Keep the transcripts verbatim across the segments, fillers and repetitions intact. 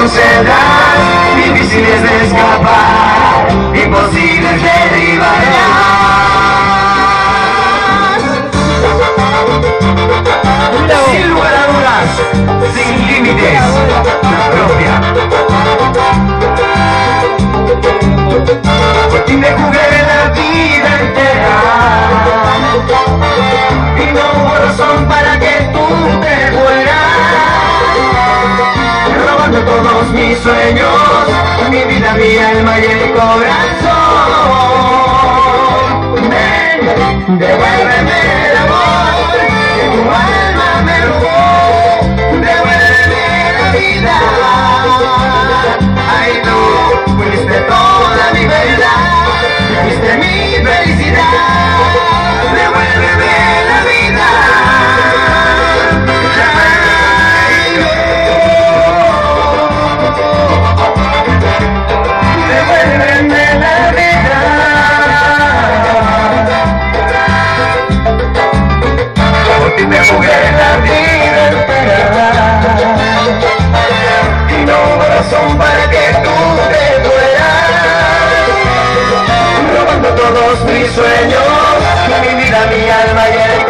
concederás, difíciles de escapar, imposibles de derribar ya. Sin lugar a dudas, sin límites, la propia. Por ti me jugué la vida entera y no hubo razón para que tú te fueras, robando todos mis sueños, mi vida, mi alma y el corazón. Ven, devuélveme el amor que tu alma me robó, devuélveme la vida. Ay, tú fuiste toda mi verdad, fuiste mi felicidad, devuélveme la vida. Devuélveme la vida. Por ti me jugué la vida entera y no hubo razón para que tú te fueras, robando todos mis sueños, mi vida, mi alma y el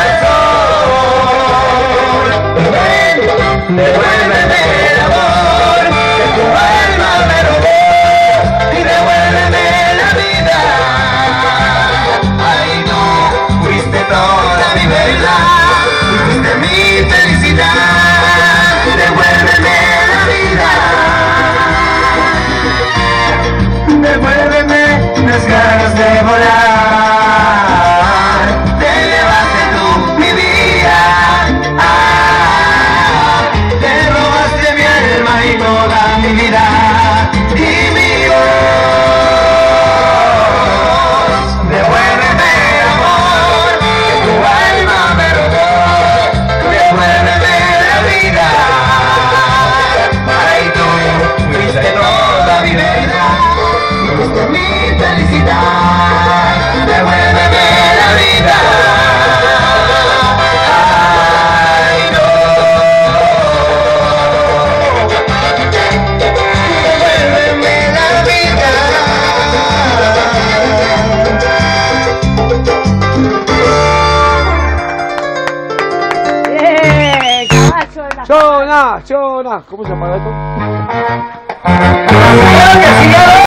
corazón. Ven, devuélveme el amor que tu alma me robó y devuélveme la vida. Ay, tú fuiste toda mi verdad, fuiste mi felicidad, devuélveme la vida. Devuélveme las ganas de volar, te llevaste tú mi vida, ah, te robaste mi alma y toda mi vida y mi voz. Devuélveme el amor que tu alma me robó, devuélveme la vida. Ay, tú fuiste toda mi vida, fuiste mi felicidad, devuélveme la vida. Ay, no. Devuélveme la vida. ¡Eh! ¡Caballo de la... Chona, chona. ¿Cómo se llama esto? Claro que sí,